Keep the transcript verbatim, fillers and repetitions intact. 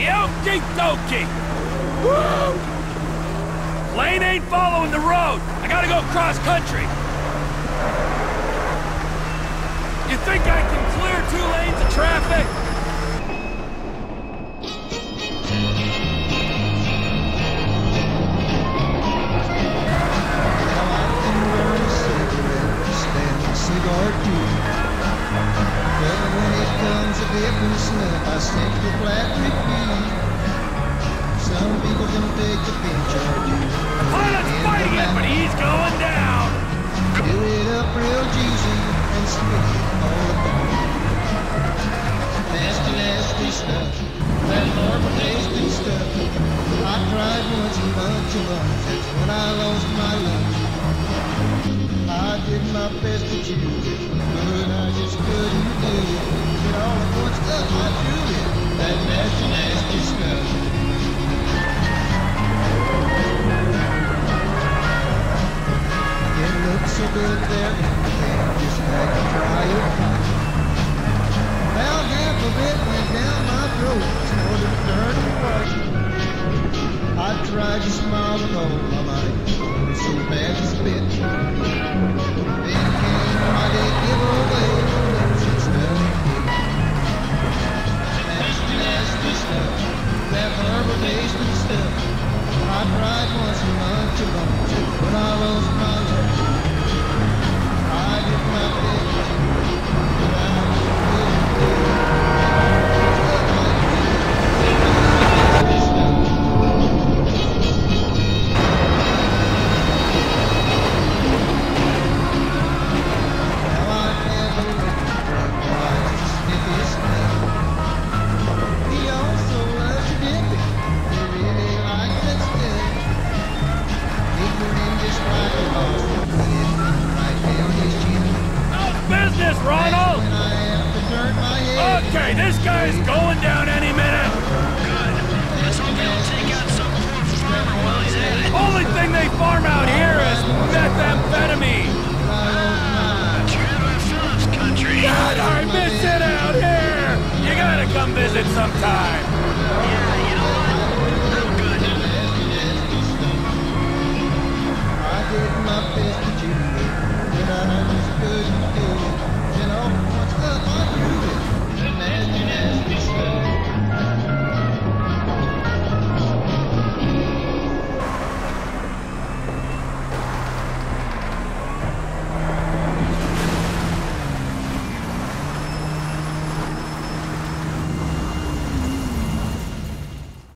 Okie dokie! Woo! Lane ain't following the road. I gotta go cross country. You think I can clear two lanes of traffic? Cigar too. But when it comes to different snuff, I stick to flat repeat. Some people can take a pinch or two. The pilot's fighting it, but he's going down. Do it up real juicy and sweet all the time. Nasty, nasty stuff. That horrible tasting stuff. I tried once a bunch of lunch. That's when I lost my lunch. I did my best to choose it, but I just couldn't do it. But all at once up, I drew it. That nasty, nasty stuff. It looks so good there in the can, just had to try it. Well, half of it went down my throat, started to turn white. I tried to smile with all my might, but it's so bad to spit. Then came my day giveaway, and stuff. Nasty, nasty stuff, that herbal tasting stuff. I tried once a month a bunch, but I lost my lunch. I did my best, but I just couldn't do it. Business, Ronald! Okay, this guy's going down any minute. Good. Let's hope he'll take out some poor farmer while he's at it. Only thing they farm out here is methamphetamine. Ah, Trevor Phillips country. God, I miss it out here. You gotta come visit sometime.